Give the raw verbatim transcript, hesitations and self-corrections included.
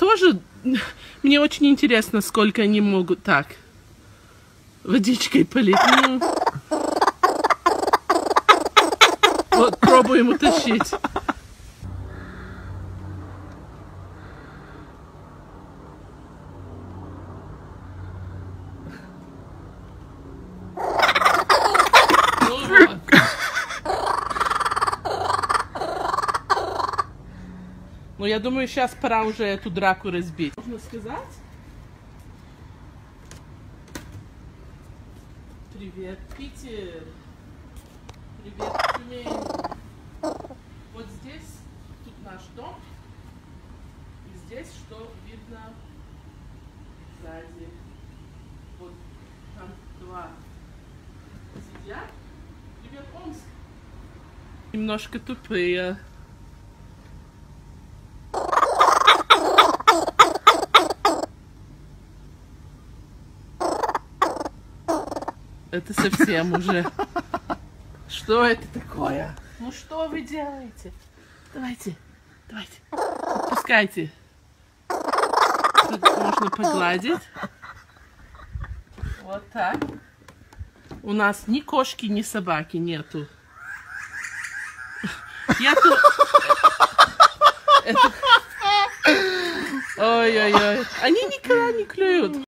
тоже, мне очень интересно, сколько они могут так водичкой полить. Ну, вот, пробуем утащить. Ну, я думаю, сейчас пора уже эту драку разбить. Можно сказать? Привет, Питер. Привет, Тюмень. Вот здесь, тут наш дом. И здесь, что видно сзади. Вот там два сидят. Привет, Омск. Немножко тупые. Это совсем уже. Что это такое? Ну что вы делаете? Давайте, давайте. Отпускайте. Тут можно погладить. Вот так. У нас ни кошки, ни собаки нету. Я тут... Ой-ой-ой. Они никогда не клюют.